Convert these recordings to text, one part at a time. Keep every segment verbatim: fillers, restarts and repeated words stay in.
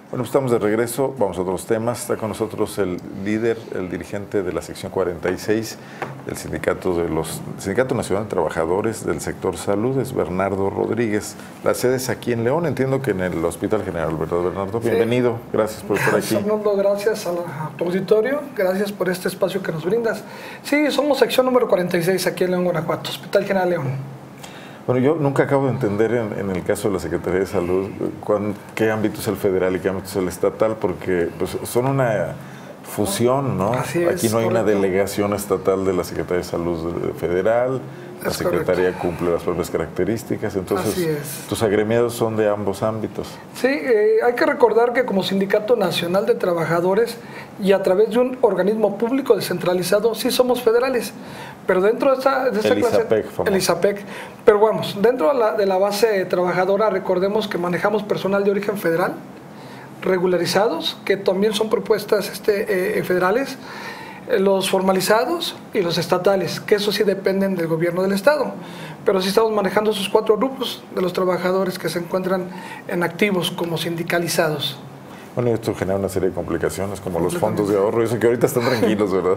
Bueno, pues estamos de regreso, vamos a otros temas. Está con nosotros el líder, el dirigente de la sección cuarenta y seis del Sindicato de los Sindicato Nacional de Trabajadores del Sector Salud, es Bernardo Rodríguez. La sede es aquí en León, entiendo que en el Hospital General, ¿verdad, Bernardo? Bienvenido, sí. Gracias por estar aquí. Fernando, gracias a tu auditorio, gracias por este espacio que nos brindas. Sí, somos sección número cuarenta y seis aquí en León, Guanajuato, Hospital General León. Bueno, yo nunca acabo de entender en, en el caso de la Secretaría de Salud cuán, qué ámbito es el federal y qué ámbito es el estatal, porque pues, son una fusión, ¿no? Así es, aquí no hay correcto. una delegación estatal de la Secretaría de Salud federal, la Es Secretaría correcto. cumple las propias características, entonces Así es. tus agremiados son de ambos ámbitos. Sí, eh, hay que recordar que como Sindicato Nacional de Trabajadores y a través de un organismo público descentralizado, sí somos federales, pero dentro de esta, de esta El clase, ISAPEC, famoso. el ISAPEC, pero vamos, dentro de la, de la base trabajadora, recordemos que manejamos personal de origen federal, regularizados, que también son propuestas este, eh, federales, eh, los formalizados y los estatales, que eso sí dependen del gobierno del estado, pero sí estamos manejando esos cuatro grupos de los trabajadores que se encuentran en activos como sindicalizados. Bueno, y esto genera una serie de complicaciones, como los fondos de ahorro, eso que ahorita están tranquilos, ¿verdad?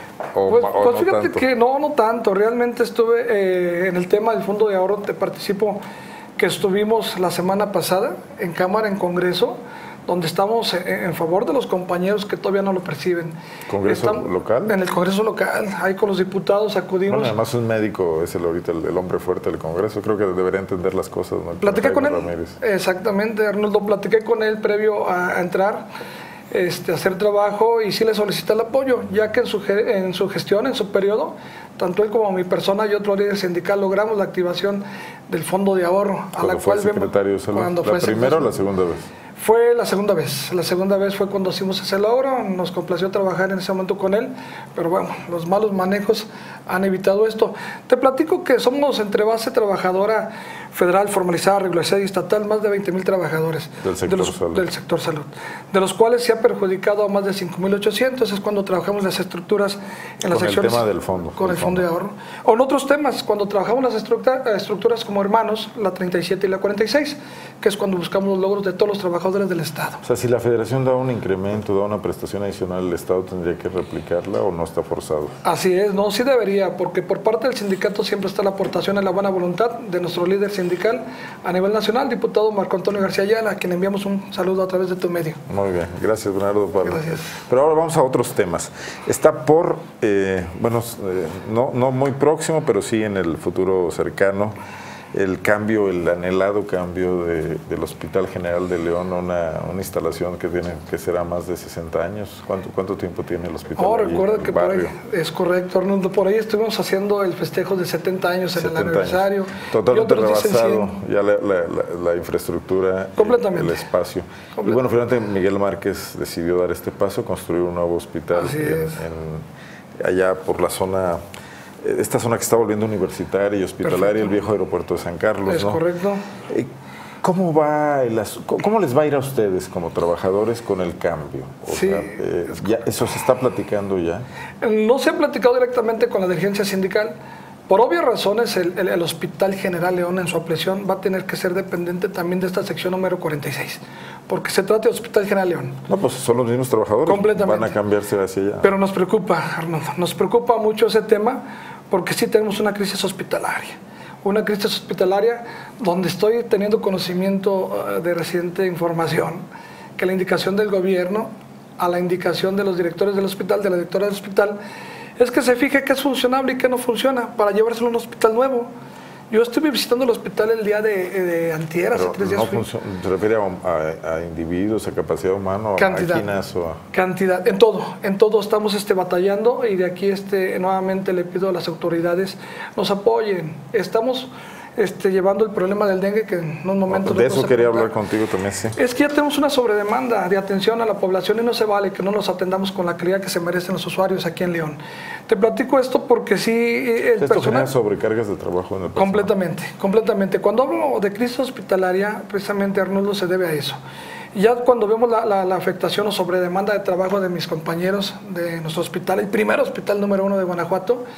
O, Pues, o pues no fíjate tanto. que no, no tanto. Realmente estuve eh, en el tema del fondo de ahorro, te participo, que estuvimos la semana pasada en Cámara, en Congreso, donde estamos en, en favor de los compañeros que todavía no lo perciben. ¿Congreso Estamos local? En el Congreso local, ahí con los diputados acudimos. Bueno, además un médico es el ahorita el, el hombre fuerte del Congreso, creo que debería entender las cosas, ¿no? Platiqué con él, Ramírez. exactamente, Arnoldo, platiqué con él previo a, a entrar, este, a hacer trabajo, y sí le solicité el apoyo, ya que en su, en su gestión, en su periodo, tanto él como mi persona y otro líder sindical logramos la activación del fondo de ahorro. A Cuando la fue cual secretario de Salud, cuando ¿la fue primera o la secretario- segunda vez? Fue la segunda vez, la segunda vez fue cuando hicimos ese logro, nos complació trabajar en ese momento con él, pero bueno, los malos manejos han evitado esto. Te platico que somos entre base trabajadora federal, formalizada, regularizada y estatal, más de veinte mil trabajadores Del sector de los- salud. del sector salud, de los cuales se ha perjudicado a más de cinco mil ochocientos, es cuando trabajamos las estructuras en las Con el secciones. tema del fondo, Con del el fondo de ahorro. O en otros temas, cuando trabajamos las estructura- estructuras como hermanos, la treinta y siete y la cuarenta y seis, que es cuando buscamos los logros de todos los trabajadores del Estado. O sea, si la Federación da un incremento, da una prestación adicional, ¿el Estado tendría que replicarla o no está forzado? Así es, no, sí debería, porque por parte del sindicato siempre está la aportación en la buena voluntad de nuestro líder sindical a nivel nacional, diputado Marco Antonio García Ayala, a quien enviamos un saludo a través de tu medio. Muy bien, gracias Bernardo. Para... Gracias. Pero ahora vamos a otros temas. Está por, eh, bueno, eh, no, no muy próximo, pero sí en el futuro cercano, el cambio, el anhelado cambio de, del Hospital General de León, una, una instalación que tiene que será más de sesenta años. ¿Cuánto, cuánto tiempo tiene el hospital? Oh, ahí, recuerda el que por ahí, barrio? es correcto, Arnoldo, por ahí estuvimos haciendo el festejo de setenta años en el setenta aniversario. años. Totalmente y otros dicen rebasado, cien. ya la, la, la, la infraestructura, Completamente. el espacio. Completamente. Y bueno, finalmente Miguel Márquez decidió dar este paso, construir un nuevo hospital Así en, es. en- allá por la zona, esta zona que está volviendo universitaria y hospitalaria, Perfecto. el viejo aeropuerto de San Carlos, Es ¿no? correcto. Eh, ¿Cómo va el asu- ¿Cómo les va a ir a ustedes como trabajadores con el cambio? O Sí, sea, eh, ya, ¿eso se está platicando ya? No se ha platicado directamente con la dirigencia sindical. Por obvias razones, el, el- el Hospital General León en su ampliación va a tener que ser dependiente también de esta sección número cuarenta y seis, porque se trata de Hospital General León. No, pues son los mismos trabajadores, Completamente. van a cambiarse hacia allá. Pero nos preocupa, Arnoldo, nos preocupa mucho ese tema, porque sí tenemos una crisis hospitalaria. Una crisis hospitalaria donde estoy teniendo conocimiento eh, de reciente información, que la indicación del gobierno, a la indicación de los directores del hospital, de la directora del hospital, es que se fije qué es funcionable y qué no funciona para llevárselo a un hospital nuevo. Yo estuve visitando el hospital el día de, de antier, hace Pero tres días no fui. funciona, ¿se refiere a, a- a individuos, a capacidad humana, a Cantidad. máquinas o a... Cantidad, en todo, en todo estamos este, batallando, y de aquí este, nuevamente le pido a las autoridades nos apoyen. Estamos este, llevando el problema del dengue, que en unos momentos... De lo eso vamos a quería contar. hablar contigo también, sí. Es que ya tenemos una sobredemanda de atención a la población y no se vale que no nos atendamos con la calidad que se merecen los usuarios aquí en León. Te platico esto porque sí, el Esto personal... genera sobrecargas de trabajo en el personal. Completamente, completamente. Cuando hablo de crisis hospitalaria, precisamente, Arnoldo, se debe a eso. Y ya cuando vemos la, la, la afectación o sobredemanda de trabajo de mis compañeros de nuestro hospital, el primer hospital número uno de Guanajuato,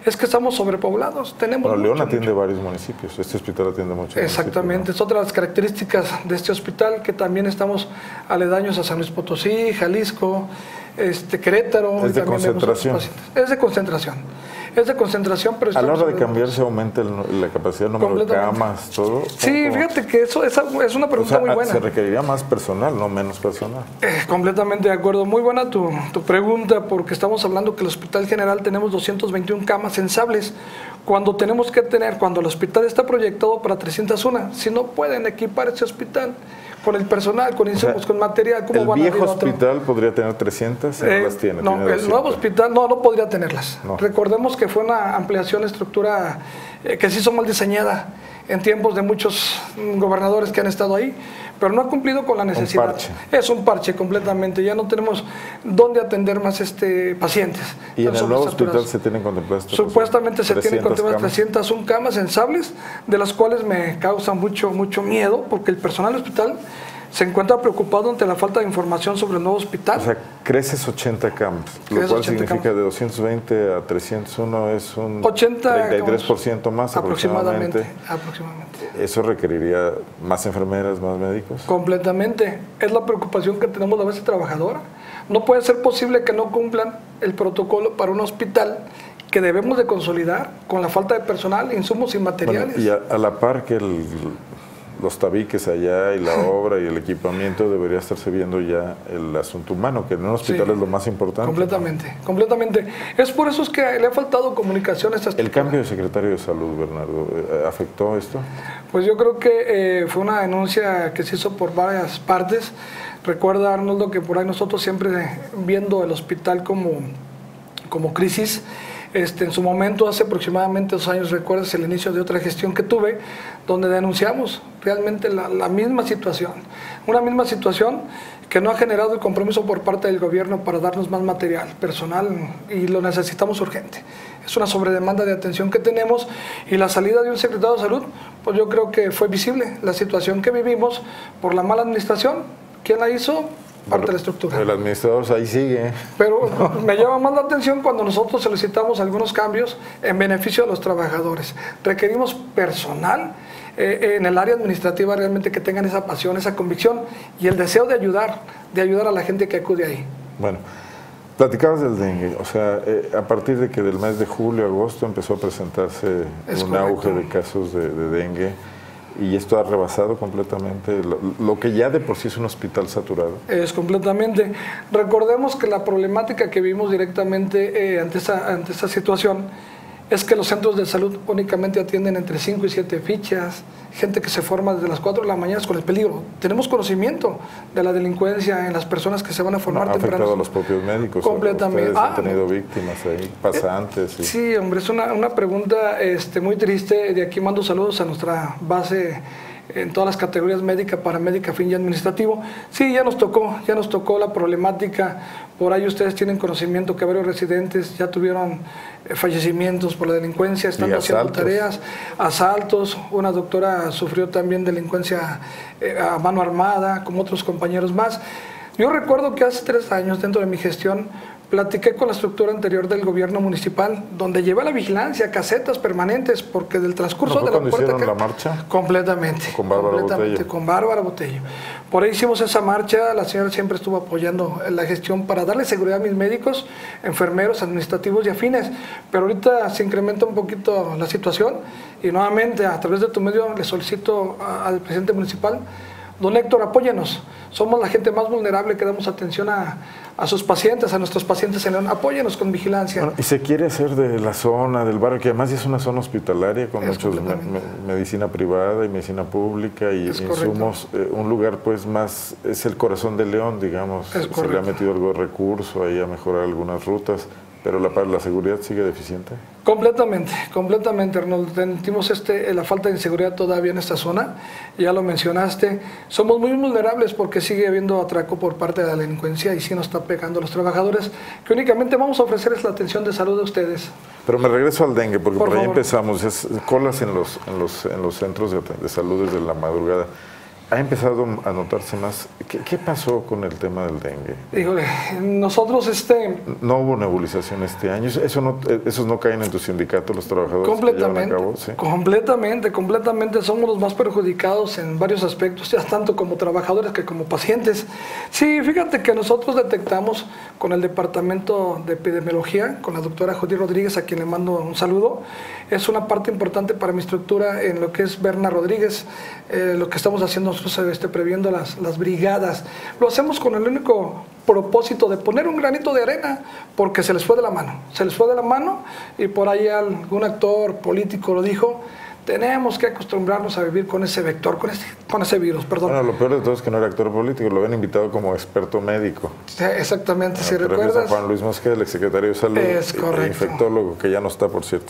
es que estamos sobrepoblados. Tenemos bueno, León mucho, atiende mucho. varios municipios, este hospital atiende muchos Exactamente, ¿no? Es otra de las características de este hospital, que también estamos aledaños a San Luis Potosí, Jalisco, este, Querétaro. Es de concentración. Es de concentración. Es de concentración, pero... A la hora de cambiar se aumenta el, la capacidad, el número de camas, todo. Sí, fíjate que eso esa es una pregunta, o sea, muy buena. Se requeriría más personal, no menos personal. Eh, completamente de acuerdo. Muy buena tu, tu pregunta, porque estamos hablando que el Hospital General tenemos doscientas veintiuna camas sensables, cuando tenemos que tener, cuando el hospital está proyectado para trescientas uno. Si no pueden equipar ese hospital con el personal, con insumos, o sea, con material, ¿cómo el van a viejo hospital podría tener trescientas, eh, no las tiene. No, tiene el doscientas. nuevo hospital no, no podría tenerlas. No. Recordemos que fue una ampliación de estructura eh, que se hizo mal diseñada en tiempos de muchos mm, gobernadores que han estado ahí, pero no ha cumplido con la necesidad. Un parche. Es un parche completamente, ya no tenemos dónde atender más este pacientes. Y en el nuevo hospital se tienen contempladas supuestamente se tienen contempladas camas. trescientas una camas sensables, de las cuales me causa mucho mucho miedo, porque el personal del hospital se encuentra preocupado ante la falta de información sobre el nuevo hospital. O sea, creces ochenta camas, lo cual significa camas. De doscientos veinte a trescientos uno es un treinta y tres por ciento más aproximadamente. aproximadamente. Aproximadamente. ¿Eso requeriría más enfermeras, más médicos? Completamente. Es la preocupación que tenemos la base trabajadora. No puede ser posible que no cumplan el protocolo para un hospital que debemos de consolidar con la falta de personal, insumos y materiales. Bueno, y a, a la par que el... los tabiques allá y la obra y el equipamiento, debería estarse viendo ya el asunto humano, que en un hospital sí, es lo más importante. Completamente, completamente. Es por eso es que le ha faltado comunicación a estas... ¿El cambio de secretario de Salud, Bernardo, afectó esto? Pues yo creo que eh, fue una denuncia que se hizo por varias partes. Recuerda, Arnoldo, que por ahí nosotros siempre viendo el hospital como, como crisis. Este, en su momento, hace aproximadamente dos años, recuerdas el inicio de otra gestión que tuve, donde denunciamos realmente la, la misma situación, una misma situación que no ha generado el compromiso por parte del gobierno para darnos más material personal, y lo necesitamos urgente. Es una sobredemanda de atención que tenemos, y la salida de un secretario de Salud, pues yo creo que fue visible la situación que vivimos por la mala administración. ¿Quién la hizo? Parte de la estructura. El administrador ahí sigue. Pero me llama más la atención cuando nosotros solicitamos algunos cambios en beneficio de los trabajadores. Requerimos personal eh, en el área administrativa realmente que tengan esa pasión, esa convicción y el deseo de ayudar, de ayudar a la gente que acude ahí. Bueno, platicabas del dengue, o sea, eh, a partir de que del mes de julio, agosto empezó a presentarse es un correcto. auge de casos de, de dengue. Y esto ha rebasado completamente lo, lo que ya de por sí es un hospital saturado. Es completamente. Recordemos que la problemática que vimos directamente eh, ante, esta, ante esta situación es que los centros de salud únicamente atienden entre cinco y siete fichas, gente que se forma desde las cuatro de la mañana con el peligro. Tenemos conocimiento de la delincuencia en las personas que se van a formar no, ha tempranas. afectado a los propios médicos. Completamente. Ustedes ah, han tenido víctimas ahí, pasantes. Eh, y... Sí, hombre, es una, una pregunta este, muy triste. De aquí mando saludos a nuestra base en todas las categorías médica, paramédica, fin y administrativo. Sí, ya nos tocó, ya nos tocó la problemática. Por ahí ustedes tienen conocimiento que varios residentes ya tuvieron fallecimientos por la delincuencia, estando haciendo tareas, asaltos. Una doctora sufrió también delincuencia eh, a mano armada, como otros compañeros más. Yo recuerdo que hace tres años, dentro de mi gestión, platiqué con la estructura anterior del gobierno municipal, donde llevé la vigilancia, casetas permanentes, porque del transcurso ¿No de la puerta... hicieron la marcha? Completamente. Con Bárbara completamente, Botello. Con Bárbara Botello. Por ahí hicimos esa marcha, la señora siempre estuvo apoyando la gestión para darle seguridad a mis médicos, enfermeros, administrativos y afines, pero ahorita se incrementa un poquito la situación y nuevamente a través de tu medio le solicito a, al presidente municipal, don Héctor, apóyenos. Somos la gente más vulnerable que damos atención a, a sus pacientes, a nuestros pacientes en León. Apóyenos con vigilancia. Bueno, y se quiere hacer de la zona, del barrio, que además es una zona hospitalaria con muchos me, me, medicina privada y medicina pública y es insumos. Eh, un lugar pues más, es el corazón de León, digamos. Es se le ha metido algo de recurso ahí a mejorar algunas rutas. Pero la, la seguridad sigue deficiente. Completamente, completamente, Arnoldo. Sentimos este, la falta de inseguridad todavía en esta zona, ya lo mencionaste. Somos muy vulnerables porque sigue habiendo atraco por parte de la delincuencia y sí nos está pegando a los trabajadores, que únicamente vamos a ofrecerles la atención de salud a ustedes. Pero me regreso al dengue, porque por, por ahí favor. empezamos, es colas en los, en los, en los centros de, de salud desde la madrugada. ha empezado a notarse más. ¿Qué, qué pasó con el tema del dengue? Híjole, nosotros este... No hubo nebulización este año. Eso no, esos no caen en tu sindicato, los trabajadores. Completamente, que llevan a cabo, ¿sí? completamente, completamente. Somos los más perjudicados en varios aspectos, ya tanto como trabajadores que como pacientes. Sí, fíjate que nosotros detectamos con el Departamento de Epidemiología, con la doctora Judith Rodríguez, a quien le mando un saludo. Es una parte importante para mi estructura en lo que es Berna Rodríguez, eh, lo que estamos haciendo nosotros este, previendo las, las brigadas. Lo hacemos con el único propósito de poner un granito de arena, porque se les fue de la mano, se les fue de la mano y por ahí algún actor político lo dijo, tenemos que acostumbrarnos a vivir con ese vector, con ese, con ese virus, perdón. Bueno, lo peor de todo es que no era actor político, lo habían invitado como experto médico. Sí, exactamente, ah, si recuerdas. A Juan Luis Mosqueda, el exsecretario de Salud, es correcto. Infectólogo, que ya no está, por cierto.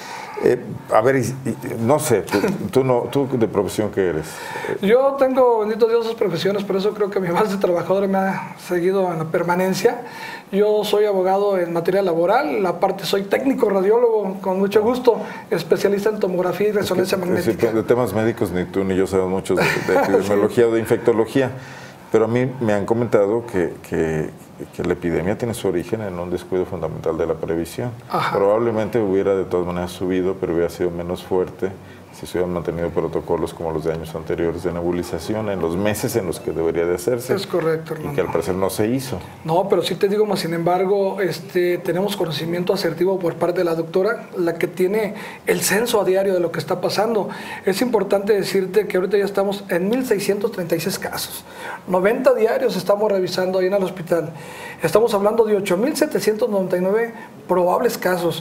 Eh, a ver, y, y, no sé, tú, tú, no, ¿tú de profesión qué eres? Yo tengo, bendito Dios, sus profesiones, por eso creo que mi base de trabajador me ha seguido en la permanencia. Yo soy abogado en materia laboral, la parte soy técnico radiólogo, con mucho gusto, especialista en tomografía y resonancia es que, magnética. De temas médicos ni tú ni yo sabemos mucho de, de epidemiología sí. o de infectología, pero a mí me han comentado que, que, que la epidemia tiene su origen en un descuido fundamental de la previsión. Ajá. Probablemente hubiera de todas maneras subido, pero hubiera sido menos fuerte si se hubieran mantenido protocolos como los de años anteriores de nebulización en los meses en los que debería de hacerse. Es correcto, hermano. Y que al parecer no se hizo. No, pero sí te digo, más sin embargo, este, tenemos conocimiento asertivo por parte de la doctora, la que tiene el censo a diario de lo que está pasando. Es importante decirte que ahorita ya estamos en mil seiscientos treinta y seis casos. noventa diarios estamos revisando ahí en el hospital. Estamos hablando de ocho mil setecientos noventa y nueve probables casos.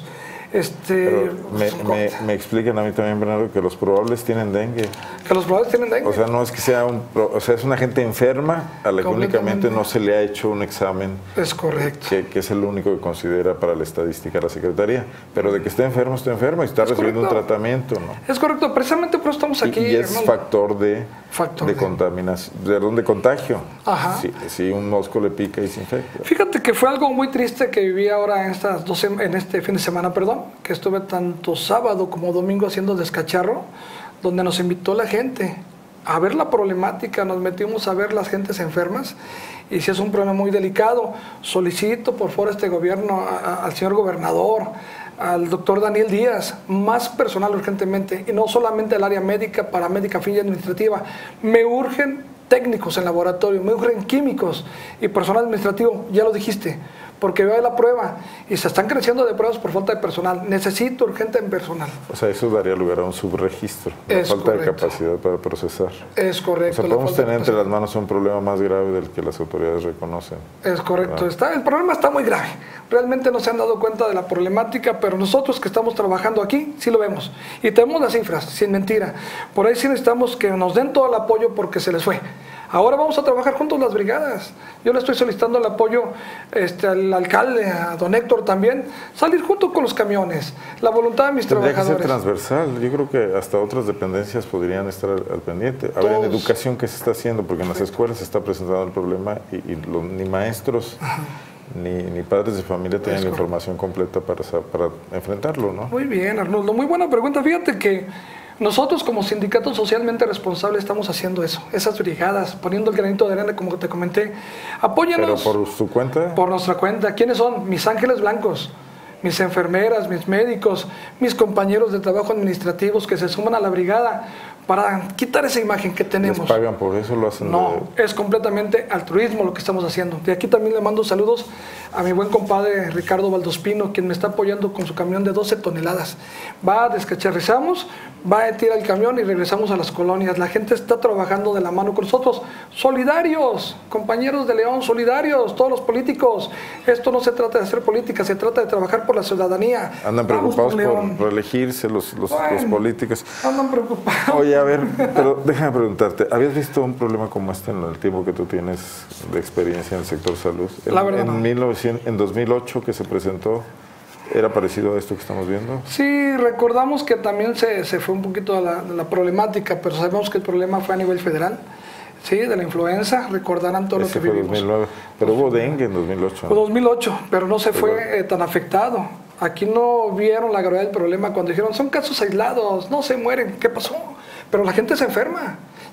Este, me, me, me explican a mí también, Bernardo, que los probables tienen dengue. Que los probables tienen dengue. O sea, no es que sea un, o sea, es una gente enferma a la que únicamente no se le ha hecho un examen. Es correcto. Que, que es el único que considera para la estadística la Secretaría. Pero de que esté enfermo, está enfermo y está es recibiendo correcto. un tratamiento, ¿no? Es correcto, precisamente por eso estamos aquí. Y, y es hermano. factor de, factor de, de contaminación, de, de contagio. Ajá. Si, si un mosco le pica y se infecta. Fíjate que fue algo muy triste que viví ahora en, estas dos, en este fin de semana, perdón, que estuve tanto sábado como domingo haciendo descacharro, donde nos invitó la gente a ver la problemática, nos metimos a ver las gentes enfermas y si es un problema muy delicado, solicito por favor a este gobierno, a, a, al señor gobernador, al doctor Daniel Díaz, más personal urgentemente, y no solamente el área médica, paramédica, fin y administrativa, me urgen técnicos en laboratorio, me urgen químicos y personal administrativo, ya lo dijiste, porque veo la prueba y se están creciendo de pruebas por falta de personal. Necesito urgente en personal. O sea, eso daría lugar a un subregistro, la es falta correcto. de capacidad para procesar. Es correcto. O sea, podemos tener entre las manos un problema más grave del que las autoridades reconocen. Es correcto. Está, el problema está muy grave. Realmente no se han dado cuenta de la problemática, pero nosotros que estamos trabajando aquí, sí lo vemos. Y tenemos las cifras, sin mentira. Por ahí sí necesitamos que nos den todo el apoyo porque se les fue. Ahora vamos a trabajar juntos las brigadas. Yo le estoy solicitando el apoyo este, al alcalde, a don Héctor también, salir junto con los camiones, la voluntad de mis Tendría trabajadores. Que ser transversal. Yo creo que hasta otras dependencias podrían estar al, al pendiente. A ver, en educación, ¿qué se está haciendo? Porque en las escuelas se está presentando el problema y, y los, ni maestros ni, ni padres de familia tienen la información completa para, para enfrentarlo, ¿no? Muy bien, Arnoldo. Muy buena pregunta. Fíjate que nosotros como sindicato socialmente responsable estamos haciendo eso, esas brigadas, poniendo el granito de arena como te comenté. Apóyanos. ¿Pero por su cuenta? Por nuestra cuenta. ¿Quiénes son? Mis ángeles blancos, mis enfermeras, mis médicos, mis compañeros de trabajo administrativos que se suman a la brigada para quitar esa imagen que tenemos. ¿Les pagan por eso? ¿Lo hacen? No, de... es completamente altruismo lo que estamos haciendo. De aquí también le mando saludos a mi buen compadre Ricardo Valdospino, quien me está apoyando con su camión de doce toneladas. Va, descacharrizamos, va a tirar el camión y regresamos a las colonias. La gente está trabajando de la mano con nosotros. Solidarios, compañeros de León, solidarios, todos los políticos. Esto no se trata de hacer política, se trata de trabajar por la ciudadanía. Andan preocupados por, por elegirse los, los, bueno, los políticos. Andan preocupados. Oye, a ver, pero déjame preguntarte, ¿habías visto un problema como este en el tiempo que tú tienes de experiencia en el sector salud? En, la verdad en, no. mil novecientos, en dos mil ocho que se presentó, ¿era parecido a esto que estamos viendo? Sí, recordamos que también se, se fue un poquito a la, a la problemática, pero sabemos que el problema fue a nivel federal. Sí, de la influenza, recordarán todo Ese lo que fue vivimos. dos mil nueve, pero hubo dengue en dos mil ocho. Fue dos mil ocho, pero no se pero, fue eh, tan afectado. Aquí no vieron la gravedad del problema cuando dijeron, son casos aislados, no se mueren, ¿qué pasó? Pero la gente se enferma.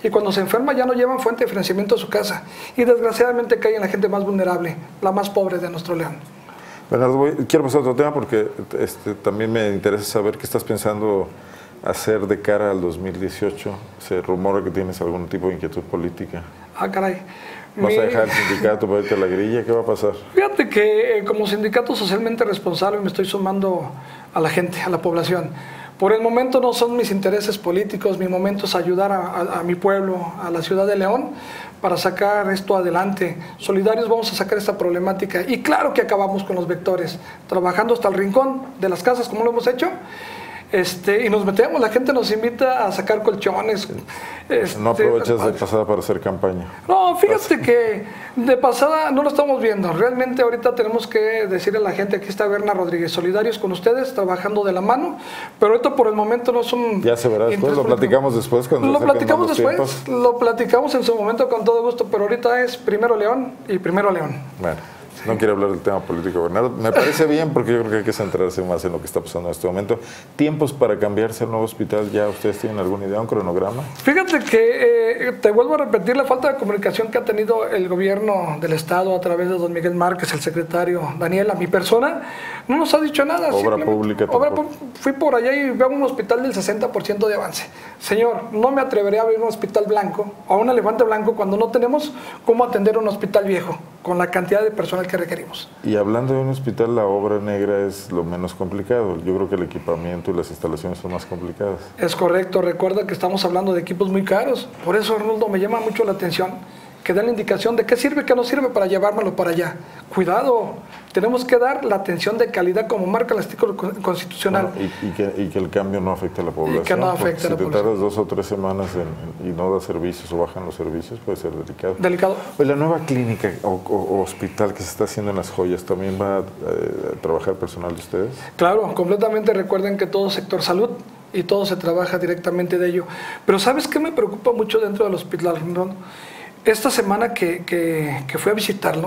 y cuando se enferma ya no llevan fuente de financiamiento a su casa y desgraciadamente cae en la gente más vulnerable, la más pobre de nuestro León. Bernardo, voy, quiero pasar a otro tema porque este, también me interesa saber qué estás pensando hacer de cara al dos mil dieciocho. Se rumora que tienes algún tipo de inquietud política. Ah, caray. ¿Vas Mi... a dejar el sindicato para irte a la grilla? ¿Qué va a pasar? Fíjate que eh, como sindicato socialmente responsable me estoy sumando a la gente, a la población. Por el momento no son mis intereses políticos, mi momento es ayudar a, a, a mi pueblo, a la ciudad de León, para sacar esto adelante. Solidarios vamos a sacar esta problemática y claro que acabamos con los vectores, trabajando hasta el rincón de las casas como lo hemos hecho. Este, y nos metemos, la gente nos invita a sacar colchones. Este, no aprovechas de pasada para hacer campaña. No, fíjate que de pasada no lo estamos viendo. Realmente ahorita tenemos que decirle a la gente, aquí está Berna Rodríguez, solidarios con ustedes, trabajando de la mano, pero ahorita por el momento no son... Ya se verá después, lo platicamos después. Cuando lo platicamos después, tiempos. Lo platicamos en su momento con todo gusto, pero ahorita es primero León y primero León. Bueno. No quiero hablar del tema político, Bernardo. Me parece bien porque yo creo que hay que centrarse más en lo que está pasando en este momento. ¿Tiempos para cambiarse al nuevo hospital? ¿Ya ustedes tienen alguna idea, un cronograma? Fíjate que, eh, te vuelvo a repetir, la falta de comunicación que ha tenido el gobierno del Estado a través de don Miguel Márquez, el secretario Daniel, a mi persona, no nos ha dicho nada. Obra pública obra, tampoco. Fui por allá y veo un hospital del sesenta por ciento de avance. Señor, no me atreveré a abrir un hospital blanco o un elefante blanco cuando no tenemos cómo atender un hospital viejo con la cantidad de personal que requerimos. Y hablando de un hospital, la obra negra es lo menos complicado. Yo creo que el equipamiento y las instalaciones son más complicadas. Es correcto, recuerda que estamos hablando de equipos muy caros. Por eso, Arnoldo, me llama mucho la atención que den la indicación de qué sirve, qué no sirve para llevármelo para allá. Cuidado, tenemos que dar la atención de calidad como marca el artículo constitucional. Bueno, y, y, que, y que el cambio no afecte a la población. Y que no afecte a la si te población. tardas dos o tres semanas en, en, y no das servicios o bajan los servicios, puede ser delicado. Delicado. Pues la nueva clínica o, o, o hospital que se está haciendo en Las Joyas, ¿también va a eh, trabajar personal de ustedes? Claro, completamente. Recuerden que todo sector salud y todo se trabaja directamente de ello. Pero ¿sabes qué me preocupa mucho dentro del hospital, Arnoldo? Esta semana que, que, que fui a visitarlo,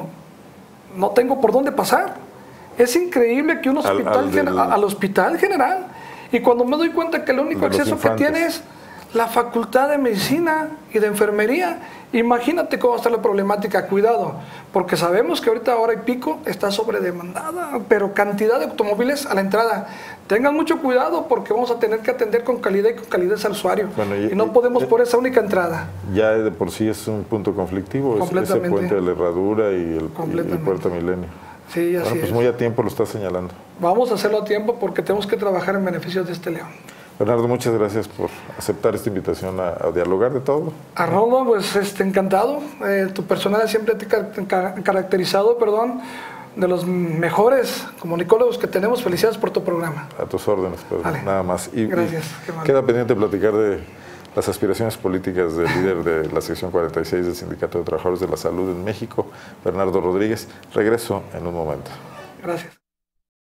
no tengo por dónde pasar. Es increíble que un hospital, al, al, del... al hospital general, y cuando me doy cuenta que el único acceso que tiene es la facultad de medicina y de enfermería, imagínate cómo está la problemática. Cuidado, porque sabemos que ahorita hora y pico está sobredemandada, pero cantidad de automóviles a la entrada. Tengan mucho cuidado porque vamos a tener que atender con calidad y con calidez al usuario. Bueno, y, y no podemos y, por esa única entrada. Ya de por sí es un punto conflictivo, ese puente de la Herradura y el, y el Puerto Milenio. Sí, así bueno, pues es. muy a tiempo lo está señalando. Vamos a hacerlo a tiempo porque tenemos que trabajar en beneficio de este León. Bernardo, muchas gracias por aceptar esta invitación a, a dialogar de todo. Arnoldo, pues este, encantado. Eh, tu personal siempre te ha caracterizado, perdón, de los mejores comunicólogos que tenemos. Felicidades por tu programa. A tus órdenes, Pedro. Vale. Nada más. Y, gracias. Y queda pendiente platicar de las aspiraciones políticas del líder de la sección cuarenta y seis del Sindicato de Trabajadores de la Salud en México, Bernardo Rodríguez. Regreso en un momento. Gracias.